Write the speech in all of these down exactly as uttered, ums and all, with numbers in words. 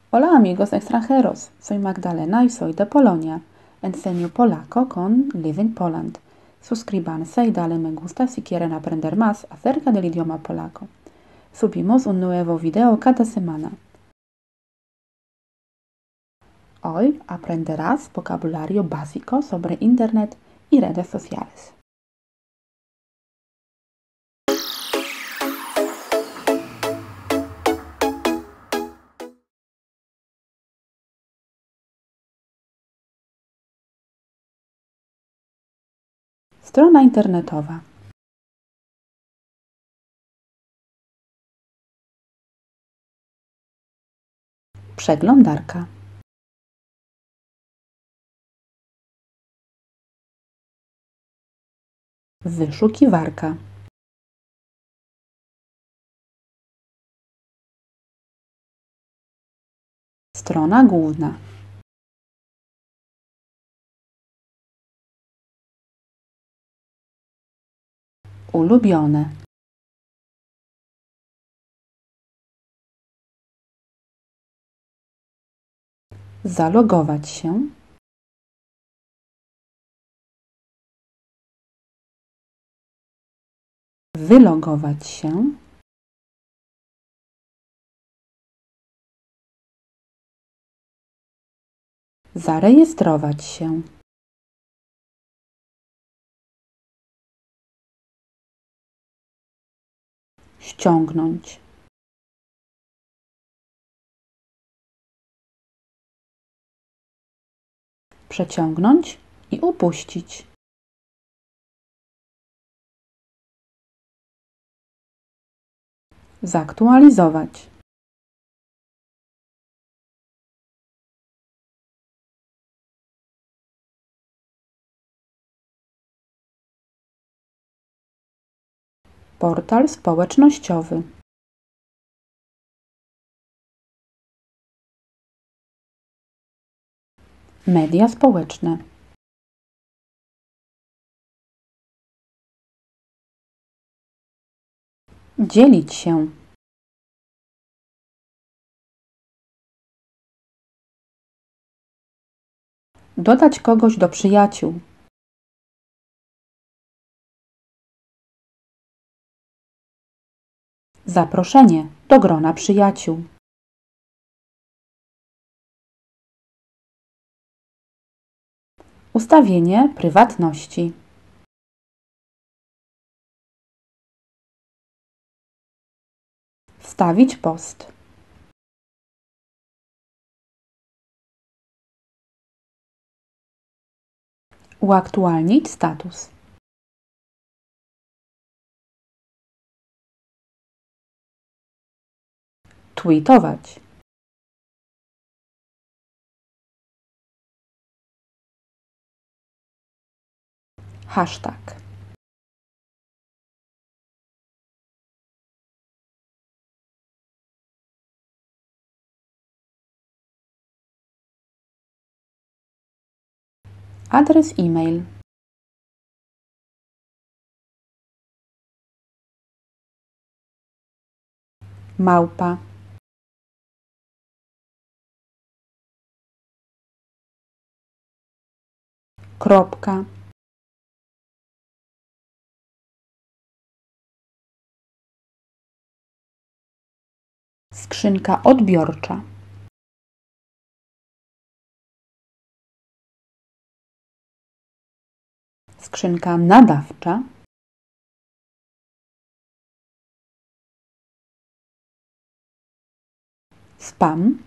Hola amigos extranjeros, soy Magdalena y soy de Polonia. Enseño polaco con Living Poland. Suscríbanse y dale me gusta si quieren aprender más acerca del idioma polaco. Subimos un nuevo video cada semana. Hoy aprenderás vocabulario básico sobre Internet y redes sociales. Strona internetowa. Przeglądarka. Wyszukiwarka. Strona główna. Ulubione. Zalogować się. Wylogować się. Zarejestrować się. Ściągnąć. Przeciągnąć i upuścić. Zaktualizować. Portal społecznościowy. Media społeczne. Dzielić się. Dodać kogoś do przyjaciół. Zaproszenie do grona przyjaciół. Ustawienie prywatności. Wstawić post. Uaktualnić status. Tweetować. Hashtag. Adres e-mail. Małpa. Kropka. Skrzynka odbiorcza. Skrzynka nadawcza. Spam.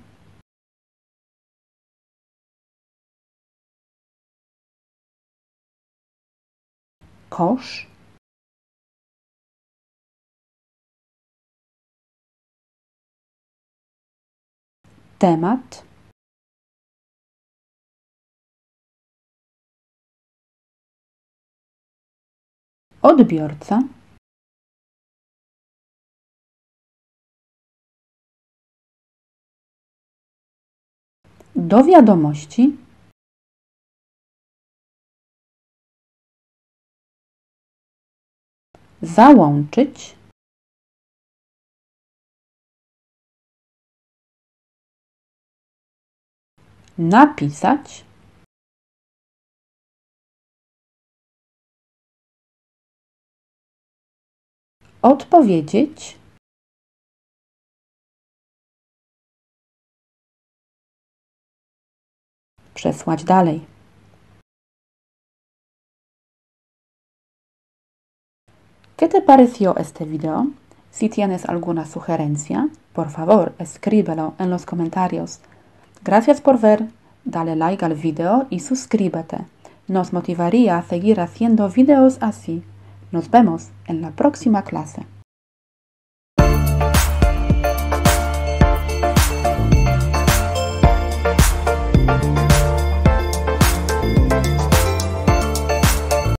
Kosz. Temat. Odbiorca. Do wiadomości. Załączyć. napisać, odpowiedzieć, przesłać dalej. ¿Qué te pareció este video? Si tienes alguna sugerencia, por favor, escríbelo en los comentarios. Gracias por ver, dale like al video y suscríbete. Nos motivaría a seguir haciendo videos así. Nos vemos en la próxima clase.